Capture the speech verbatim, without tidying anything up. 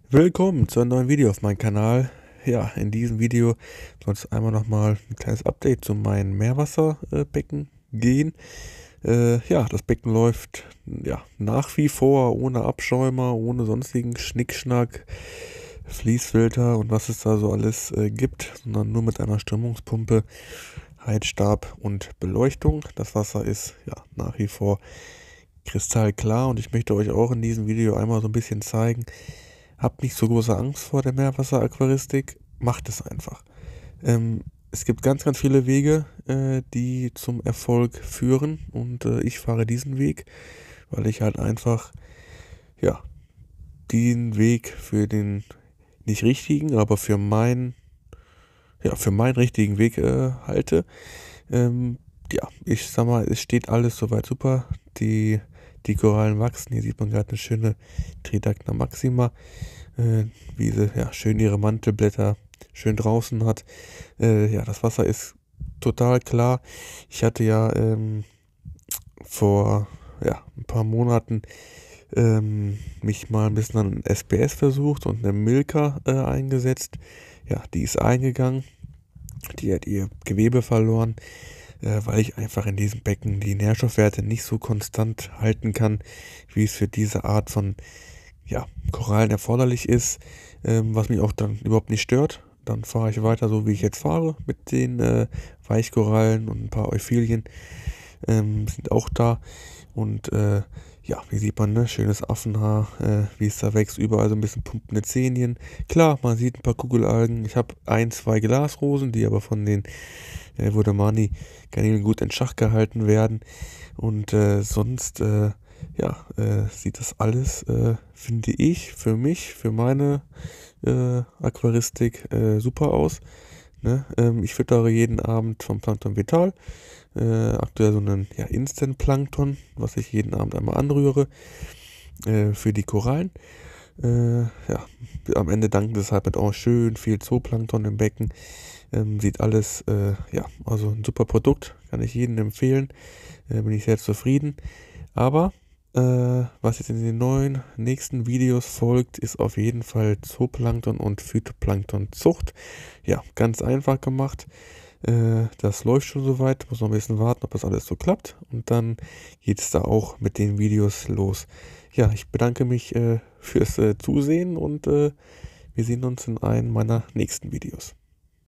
Willkommen zu einem neuen Video auf meinem Kanal. Ja, in diesem Video soll es einmal nochmal ein kleines Update zu meinem Meerwasserbecken gehen. Äh, ja, das Becken läuft ja nach wie vor ohne Abschäumer, ohne sonstigen Schnickschnack, Fließfilter und was es da so alles äh, gibt, sondern nur mit einer Strömungspumpe, Heizstab und Beleuchtung. Das Wasser ist ja nach wie vor kristallklar und ich möchte euch auch in diesem Video einmal so ein bisschen zeigen. Habt nicht so große Angst vor der Meerwasseraquaristik, macht es einfach. Ähm, es gibt ganz, ganz viele Wege, äh, die zum Erfolg führen und äh, ich fahre diesen Weg, weil ich halt einfach, ja, den Weg für den nicht richtigen, aber für meinen, ja, für meinen richtigen Weg äh, halte. Ähm, ja, ich sag mal, es steht alles soweit super. Die, die Korallen wachsen. Hier sieht man gerade eine schöne Tridacna maxima, äh, wie sie ja schön ihre Mantelblätter schön draußen hat. Äh, ja, das Wasser ist total klar. Ich hatte ja ähm, vor ja, ein paar Monaten ähm, mich mal ein bisschen an S P S versucht und eine Milka äh, eingesetzt. Ja, die ist eingegangen. Die hat ihr Gewebe verloren, äh, weil ich einfach in diesem Becken die Nährstoffwerte nicht so konstant halten kann, wie es für diese Art von ja, Korallen erforderlich ist, ähm, was mich auch dann überhaupt nicht stört. Dann fahre ich weiter so, wie ich jetzt fahre, mit den äh, Weichkorallen und ein paar Euphylien ähm, sind auch da. Und äh, ja, wie sieht man, ne? Schönes Affenhaar, äh, wie es da wächst, überall so ein bisschen pumpende Zähnchen. Klar, man sieht ein paar Kugelalgen. Ich habe ein, zwei Glasrosen, die aber von den äh, Wodamani-Garnelen gut in Schach gehalten werden. Und äh, sonst, äh, ja, äh, sieht das alles, äh, finde ich, für mich, für meine äh, Aquaristik äh, super aus. Ne? Ähm, ich füttere jeden Abend vom Plankton Vital. Äh, aktuell so einen ja, Instant-Plankton, was ich jeden Abend einmal anrühre äh, für die Korallen. Äh, ja, am Ende dankt es halt mit auch schön viel Zooplankton im Becken. Ähm, sieht alles, äh, ja, also ein super Produkt, kann ich jedem empfehlen. Äh, bin ich sehr zufrieden. Aber äh, was jetzt in den neuen nächsten Videos folgt, ist auf jeden Fall Zooplankton und Phytoplanktonzucht. Ja, ganz einfach gemacht. Äh, das läuft schon soweit, muss noch ein bisschen warten, ob das alles so klappt. Und dann geht es da auch mit den Videos los. Ja, ich bedanke mich äh, fürs äh, Zusehen und äh, wir sehen uns in einem meiner nächsten Videos.